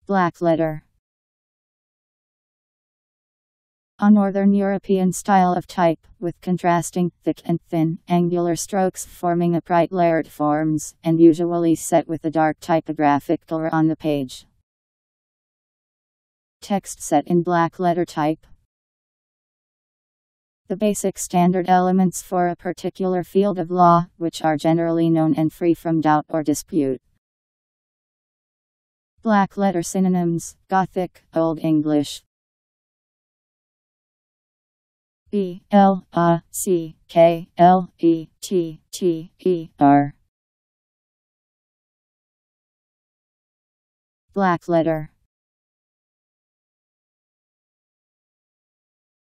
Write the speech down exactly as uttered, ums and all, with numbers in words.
Black letter. A Northern European style of type, with contrasting, thick and thin, angular strokes forming upright layered forms, and usually set with a dark typographic color on the page. Text set in black letter type. The basic standard elements for a particular field of law, which are generally known and free from doubt or dispute. Black letter synonyms: Gothic, Old English. B L A C K L E T T E R. Black letter.